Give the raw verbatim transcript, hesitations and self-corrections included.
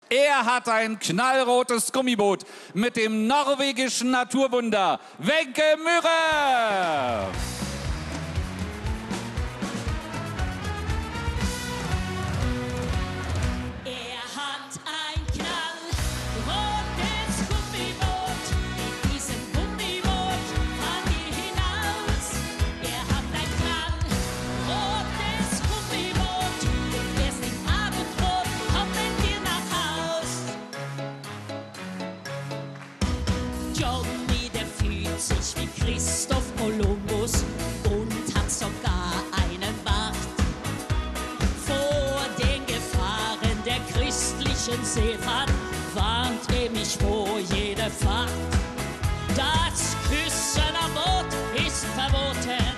Er hat ein knallrotes Gummiboot mit dem norwegischen Naturwunder Wenke Myhre. Johnny, der fühlt sich wie Christoph Kolumbus und hat sogar einen Bart. Vor den Gefahren der christlichen Seefahrt warnt er mich vor jeder Fahrt. Das Küssen am Boot ist verboten.